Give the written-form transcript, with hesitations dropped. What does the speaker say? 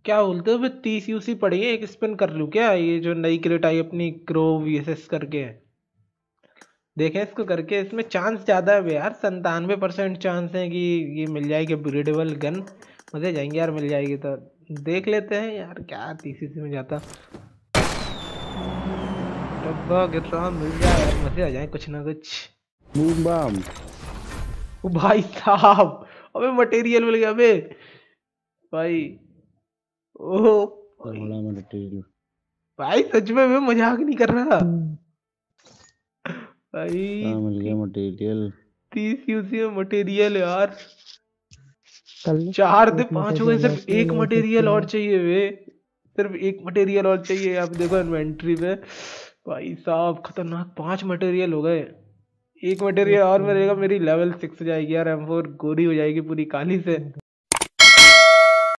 क्या बोलते हो? 30 यूसी पड़ी है, एक स्पिन कर लूं क्या? ये जो नई क्रेट आई अपनी क्रो वीएसएस करके है, देखें इसको करके। इसमें चांस ज्यादा है बे यार, 97% चांस है कि ये मिल जाएगी ब्रीडेबल गन। मजे जाएंगे यार, मिल जाएगी तो देख लेते हैं यार। क्या 30 में जाता, डब्बा गिर रहा मिल जाए यार, मजे आ जाए कुछ ना कुछ। Boom bam. ओ भाई साहब, अबे मटेरियल मिल गया बे भाई। ओह भाई, बड़ा मटेरियल। भाई सच में मैं मजाक नहीं कर रहा कहाँ मिल भाई। गया मटेरियल? 30 यूसी में मटेरियल यार। कर लो। 4 से एक 5 हो गए, मटेरियल और सिर्फ एक चाहिए और कुछ मटेरियल और चाहिए। चाहिए वे। सिर्फ एक मटेरियल और चाहिए। आप देखो इन्वेंट्री पे भाई साहब, खतरनाक 5 मटेरियल हो गए। एक मटेरियल एक और मिलेगा, चाहिए। मेरी लेवल 6 हो जाएगी यार, M4 गोरी हो जाएगी पूरी काली से।